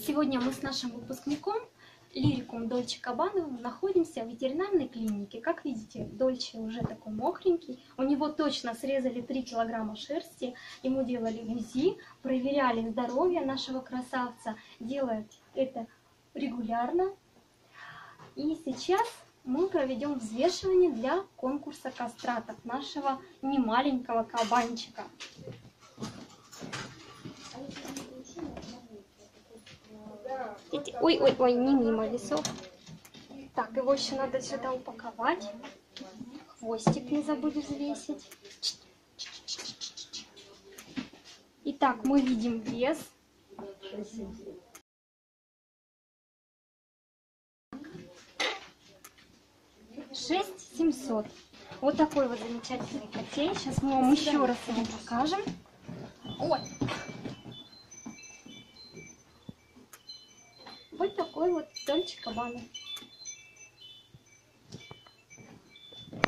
Сегодня мы с нашим выпускником Лириком Дольче Кабановым находимся в ветеринарной клинике. Как видите, Дольче уже такой мокренький. У него точно срезали 3 килограмма шерсти. Ему делали УЗИ, проверяли здоровье нашего красавца. Делают это регулярно. И сейчас мы проведем взвешивание для конкурса кастратов нашего немаленького кабанчика. Ой, не мимо весов. Так, его еще надо сюда упаковать. Хвостик не забудь взвесить. Итак, мы видим вес. 6700. Вот такой вот замечательный котей. Сейчас мы вам еще раз его покажем. Ой. Вот такой вот Дольче Кабанов.